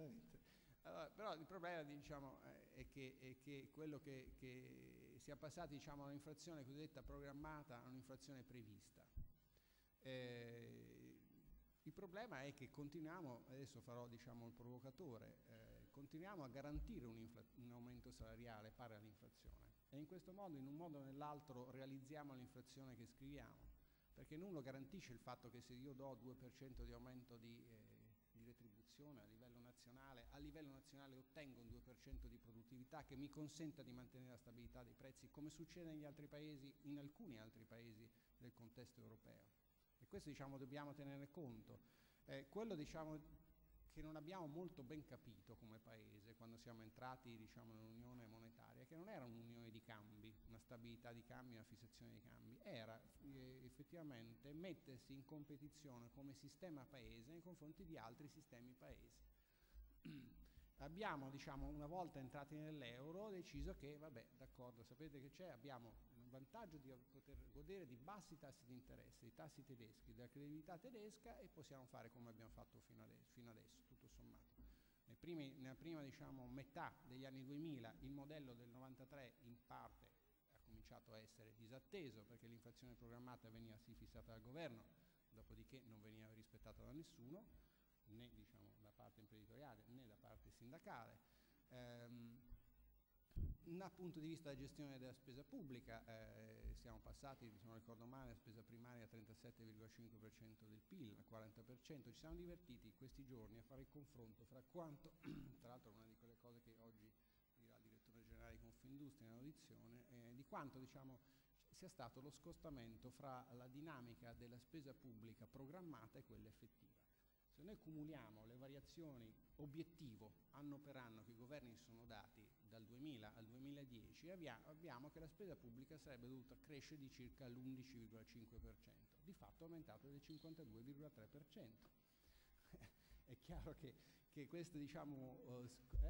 veramente. Allora, però il problema, diciamo, è che quello che sia passati, diciamo, da un'inflazione cosiddetta programmata a un'inflazione prevista. Il problema è che continuiamo, adesso farò, diciamo, il provocatore, continuiamo a garantire un aumento salariale pari all'inflazione, e in questo modo, in un modo o nell'altro, realizziamo l'inflazione che scriviamo, perché nulla garantisce il fatto che se io do 2% di aumento di retribuzione a livello nazionale ottengo un 2% di produttività che mi consenta di mantenere la stabilità dei prezzi, come succede negli altri paesi, in alcuni altri paesi del contesto europeo. E questo, diciamo, dobbiamo tenere conto. Quello, diciamo, che non abbiamo molto ben capito come paese quando siamo entrati, diciamo, nell'unione monetaria, che non era un'unione di cambi, una stabilità di cambi, una fissazione di cambi, era effettivamente mettersi in competizione come sistema paese nei confronti di altri sistemi paesi. Abbiamo, diciamo, una volta entrati nell'euro, deciso che, vabbè, d'accordo, sapete che c'è, abbiamo il vantaggio di poter godere di bassi tassi di interesse, i tassi tedeschi, della credibilità tedesca, e possiamo fare come abbiamo fatto fino adesso, tutto sommato. Nella prima, diciamo, metà degli anni 2000 il modello del 93 in parte ha cominciato a essere disatteso, perché l'inflazione programmata veniva sì fissata dal governo, dopodiché non veniva rispettata da nessuno, né, diciamo, da parte imprenditoriale né da parte sindacale. Dal punto di vista della gestione della spesa pubblica, siamo passati, se non ricordo male, la spesa primaria al 37,5% del PIL, al 40%. Ci siamo divertiti in questi giorni a fare il confronto fra quanto, tra l'altro una di quelle cose che oggi dirà il direttore generale di Confindustria in audizione, di quanto, diciamo, sia stato lo scostamento fra la dinamica della spesa pubblica programmata e quella effettiva. Se noi cumuliamo le variazioni obiettivo anno per anno che i governi si sono dati dal 2000 al 2010, abbiamo che la spesa pubblica sarebbe dovuta crescere di circa l'11,5%, di fatto è aumentato del 52,3%. È chiaro che questo, diciamo,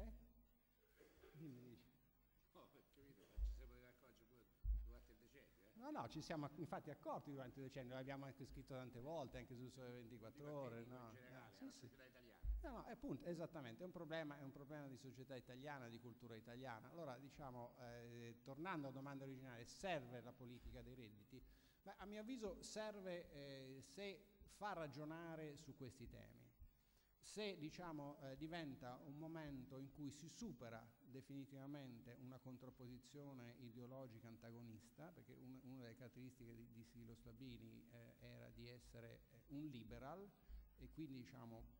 Dimmi. No, perché ci si poteva accorgere pure durante il decennio. No, ci siamo infatti accorti durante il decennio, l'abbiamo anche scritto tante volte, anche su Sole 24 Ore. No? In generale, sì, la sì. società italiana. No, appunto, esattamente, è un problema di società italiana, di cultura italiana. Allora, diciamo, tornando alla domanda originale, serve la politica dei redditi? Beh, a mio avviso serve se fa ragionare su questi temi. Se, diciamo, diventa un momento in cui si supera definitivamente una contrapposizione ideologica antagonista, perché una delle caratteristiche di Silo Slabini era di essere un liberal, e quindi, diciamo,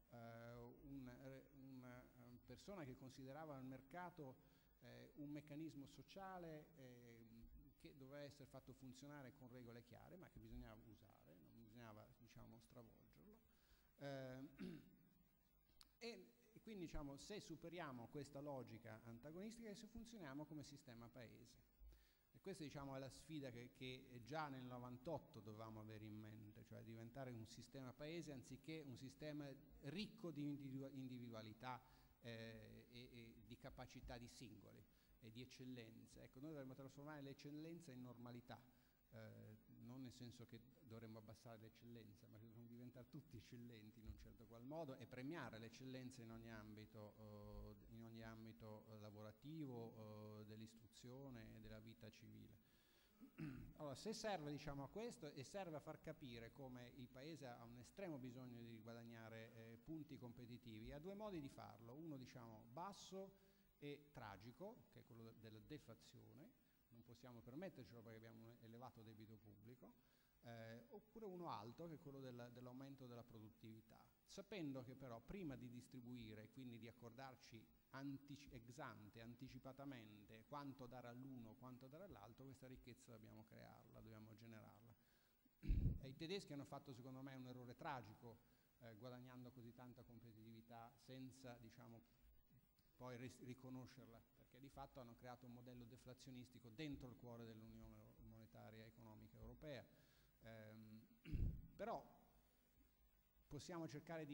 una persona che considerava il mercato un meccanismo sociale che doveva essere fatto funzionare con regole chiare, ma che bisognava usare, non bisognava, diciamo, stravolgerlo. E quindi, diciamo, se superiamo questa logica antagonistica e se funzioniamo come sistema paese. E questa, diciamo, è la sfida che già nel 98 dovevamo avere in mente, cioè diventare un sistema paese anziché un sistema ricco di individualità e di capacità di singoli e di eccellenze. Ecco, noi dovremmo trasformare l'eccellenza in normalità. Non nel senso che dovremmo abbassare l'eccellenza, ma che dovremmo diventare tutti eccellenti in un certo qual modo e premiare l'eccellenza in ogni ambito lavorativo, dell'istruzione e della vita civile. Allora, se serve, diciamo, a questo e serve a far capire come il Paese ha un estremo bisogno di guadagnare punti competitivi, ha due modi di farlo, uno, diciamo, basso e tragico, che è quello della deflazione. Non possiamo permettercelo perché abbiamo un elevato debito pubblico, oppure uno alto, che è quello dell'aumento della produttività, sapendo che però prima di distribuire, quindi di accordarci ex ante, anticipatamente, quanto dare all'uno, quanto dare all'altro, questa ricchezza dobbiamo crearla, dobbiamo generarla. E i tedeschi hanno fatto, secondo me, un errore tragico, guadagnando così tanta competitività senza, diciamo, poi riconoscerla, perché di fatto hanno creato un modello deflazionistico dentro il cuore dell'Unione Monetaria Economica Europea. Però possiamo cercare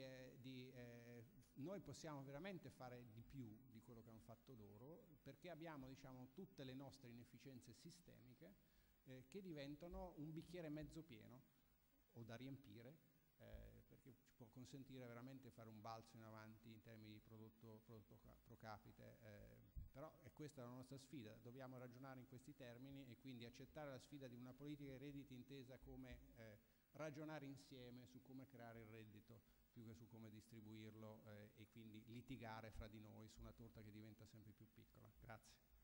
noi possiamo veramente fare di più di quello che hanno fatto loro, perché abbiamo, diciamo, tutte le nostre inefficienze sistemiche che diventano un bicchiere mezzo pieno o da riempire, perché ci può consentire veramente fare un balzo in avanti in termini di prodotto pro capite, però è questa la nostra sfida, dobbiamo ragionare in questi termini e quindi accettare la sfida di una politica dei redditi intesa come ragionare insieme su come creare il reddito più che su come distribuirlo e quindi litigare fra di noi su una torta che diventa sempre più piccola. Grazie.